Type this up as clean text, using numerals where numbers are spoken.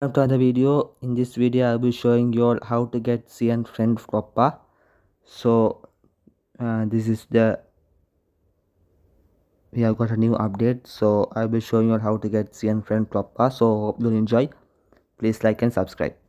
Welcome to another video. In this video I will be showing you all how to get Cyan Friend Floppa. So this is we have got a new update, so I will be showing you all how to get Cyan Friend Floppa. So hope you'll enjoy. Please like and subscribe.